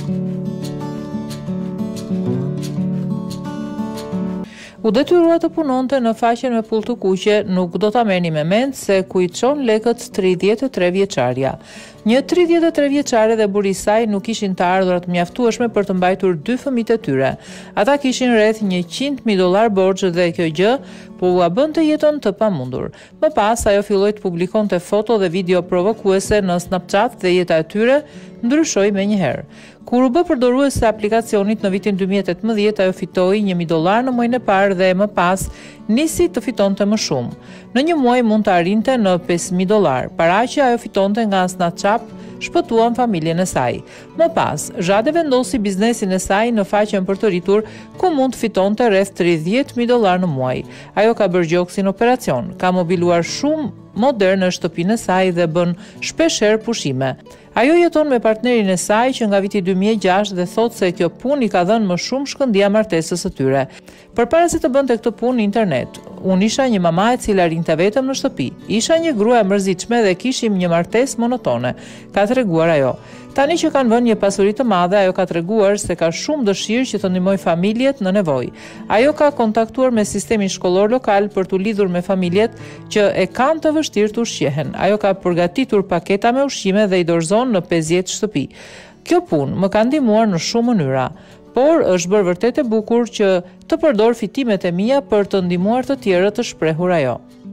U detyrua të punonte në faqen me pull të kuqe, nuk do ta merrni me mend se ku i çon lekët 33 vjeçarja. Një 33 vjeçare dhe burri i saj nuk kishin të ardhurat mjaftueshme për të mbajtur dy fëmijët e tyre. Ata kishin rreth $100.000 borxh dhe kjo gjë po ua bënte jetën të pamundur. Më pas ajo filloi të publikonte foto dhe video provokuese në Snapchat dhe jeta e tyre ndryshoi menjëherë. Kur u bë përdoruese e aplikacionit në vitin 2018, ajo fitoi $1.000 në muajin e parë dhe më pas nisi të fitonte më shumë. Në një muaj mund të arrinte në $5.000. Para që ajo fitonte nga Snapchat shpëtuan familjen e saj. Më pas, Jade vendosi biznesin e saj në faqen për të rritur, ku mund të fitonte rreth $30.000 në muaj. Ajo ka bërë gjoksin operacion, ka mobiluar shumë modern në shtëpinë e saj dhe bën shpeshherë pushime. Ajo jeton me partnerin e saj që nga viti 2006 dhe thot se kjo punë i ka dhënë më shumë shkëndija martesës së tyre. Përpara se të bënte këtë punë në internet, unë isha një mama e cila rinte vetëm në shtëpi. Isha një grua e mërzitshme dhe kishim një martesë monotone, ka treguar ajo. Tani që kanë vënë një pasuri të madhe, ajo ka treguar se ka shumë dëshirë që të ndihmojë familjet në nevojë. Ajo ka kontaktuar me sistemin shkollor lokal për t'u lidhur me familjet që e kanë të vështirë të ushqehen. Ajo ka përgatitur paketa me ushqime dhe i dorëzon në 50 shtëpi. Kjo punë më ka ndihmuar në shumë mënyra, por është bërë vërtet e bukur që të përdor fitimet e mia për të ndihmuar të tjerët, të shprehur ajo.